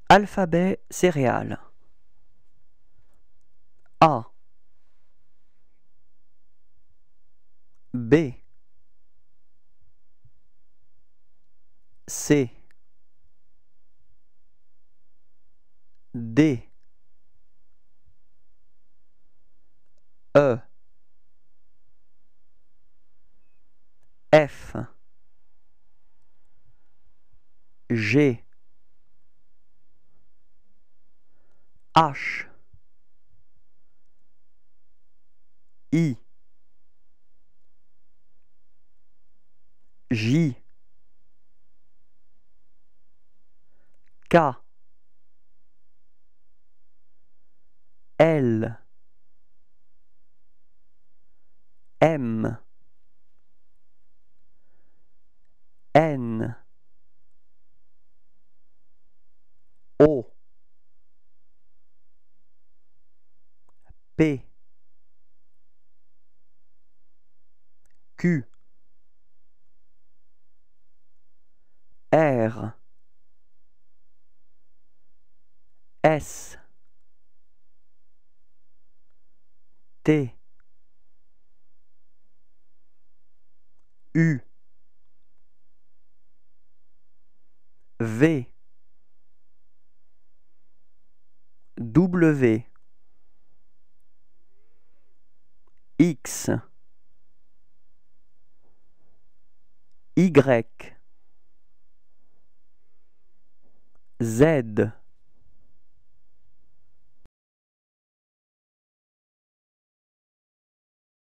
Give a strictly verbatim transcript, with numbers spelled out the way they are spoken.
Alphabet céréales. A, B, C, D, E, F, G, H, I, J, K, L, M, N, O, P, Q, R, S, T, U, V, W, X, Y, Z,